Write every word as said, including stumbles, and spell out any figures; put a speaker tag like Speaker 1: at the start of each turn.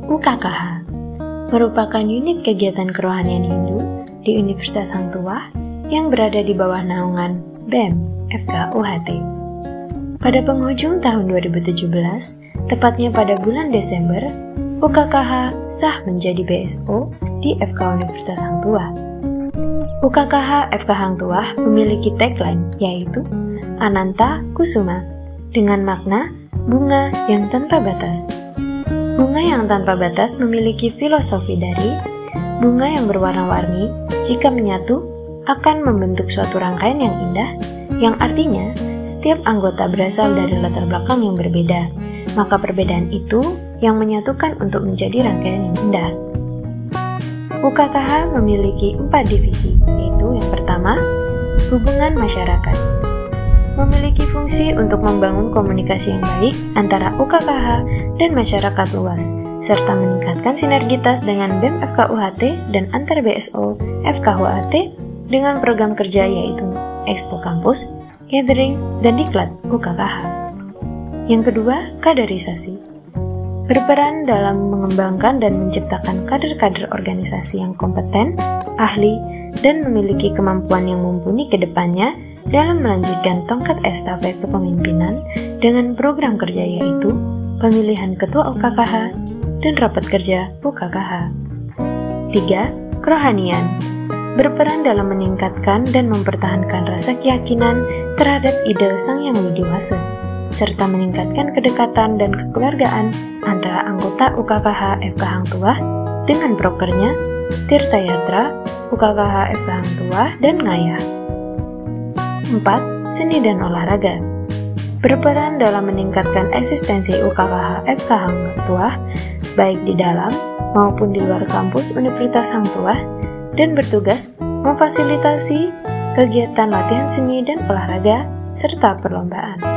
Speaker 1: U K K H merupakan unit kegiatan kerohanian Hindu di Universitas Hang Tuah yang berada di bawah naungan B E M F K U H T. Pada penghujung tahun dua ribu tujuh belas, tepatnya pada bulan Desember, U K K H sah menjadi B S O di F K Universitas Hang Tuah. U K K H F K Hang Tuah memiliki tagline yaitu Ananta Kusuma dengan makna bunga yang tanpa batas. Bunga yang tanpa batas memiliki filosofi dari bunga yang berwarna-warni jika menyatu akan membentuk suatu rangkaian yang indah, yang artinya setiap anggota berasal dari latar belakang yang berbeda, maka perbedaan itu yang menyatukan untuk menjadi rangkaian yang indah. U K K H memiliki empat divisi, yaitu yang pertama, hubungan masyarakat. Memiliki fungsi untuk membangun komunikasi yang baik antara U K K H dan masyarakat luas, serta meningkatkan sinergitas dengan B E M F K U H T dan antar B S O F K U H T dengan program kerja yaitu Expo Kampus, Gathering, dan Diklat U K K H. Yang kedua, kaderisasi. Berperan dalam mengembangkan dan menciptakan kader-kader organisasi yang kompeten, ahli, dan memiliki kemampuan yang mumpuni ke depannya dalam melanjutkan tongkat estafet kepemimpinan dengan program kerja yaitu pemilihan ketua U K K H dan rapat kerja U K K H. Tiga, kerohanian. Berperan dalam meningkatkan dan mempertahankan rasa keyakinan terhadap ide Sang Yang Widi Wasa, serta meningkatkan kedekatan dan kekeluargaan antara anggota U K K H F K Hang Tuah dengan prokernya Tirta Yatra, U K K H F K Hang Tuah, dan Ngayah. Empat, seni dan olahraga. Berperan dalam meningkatkan eksistensi U K K H F K Hang Tuah baik di dalam maupun di luar kampus Universitas Hang Tuah, dan bertugas memfasilitasi kegiatan latihan seni dan olahraga serta perlombaan.